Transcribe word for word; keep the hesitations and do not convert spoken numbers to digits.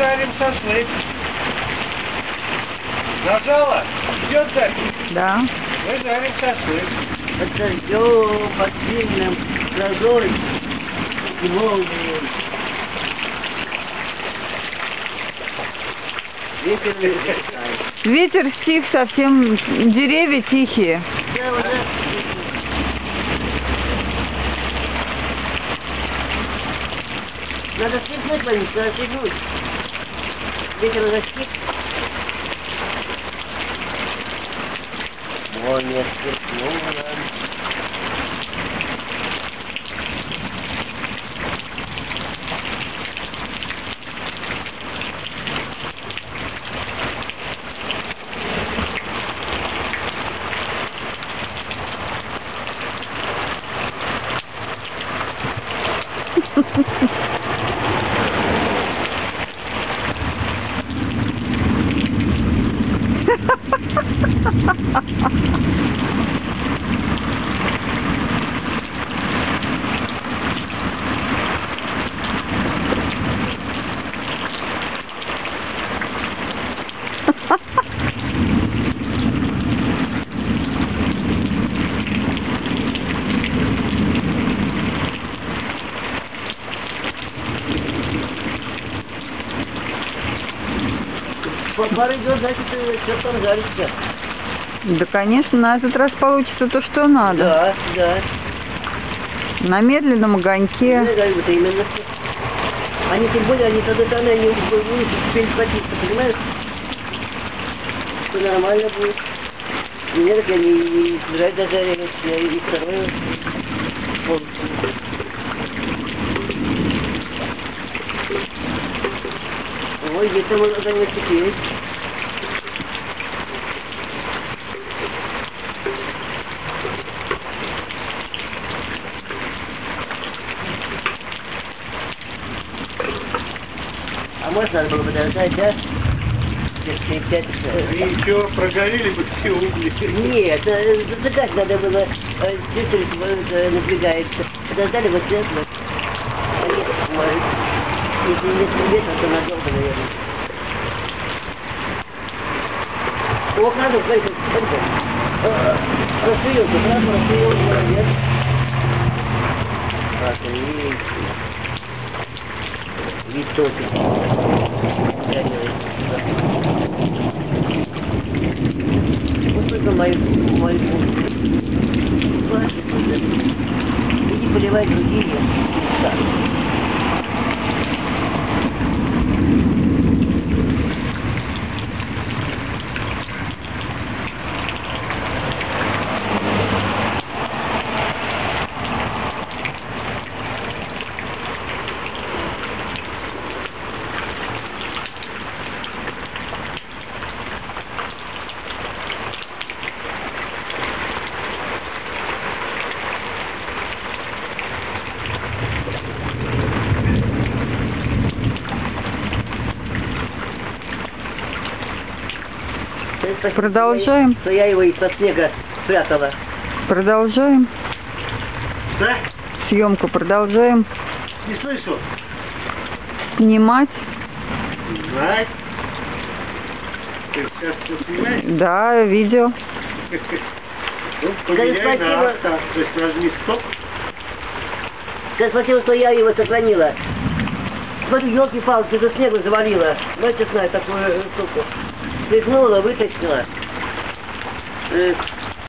жарим шашлык. Нажала? Идет запись? Да. Мы жарим шашлык. Под дождем, под сильным грозой и молнией. Ветер не стихает. Ветер стих совсем, деревья тихие. Да, уже. Надо стихнуть, Ванечка, надо стихнуть. Ветер уже стих. Молния сверкнула. Пар идет, значит, что там жарится. Да, конечно, на этот раз получится то, что надо. Да, да. На медленном огоньке. Я говорю, вот именно. Они тем более, они тогда они не успели схватиться, понимаешь? Все нормально будет. И нет, так они и собирают дожаривать, и второе полностью. Ой, где-то можно там теперь. А может надо было бы дождать, да? Через пять И еще прогорели бы все угли. Нет, зажигать надо было, чувствуешь, напрягается. Подождали вот светло. А нет, может. Если нет ветра, то надолго, наверное. О, надо, смотри, смотри. Рассуелся, да, рассуелся, молодец. Отлично. Вид только. Вот только мои, мои плачут. Иди поливай другие места. Продолжаем. Что я его из-под снега спрятала. Продолжаем. Да? Съемку продолжаем. Не слышу. Снимать. Снимать. Ты сейчас все снимаешь? Да, видео. Ну, поменяй на авто. То есть нажми стоп. Скажи спасибо, что я его сохранила. Смотри, елки-палки, за снегу завалила. Знаете, знаю такую штуку. Пригнула, вытащила.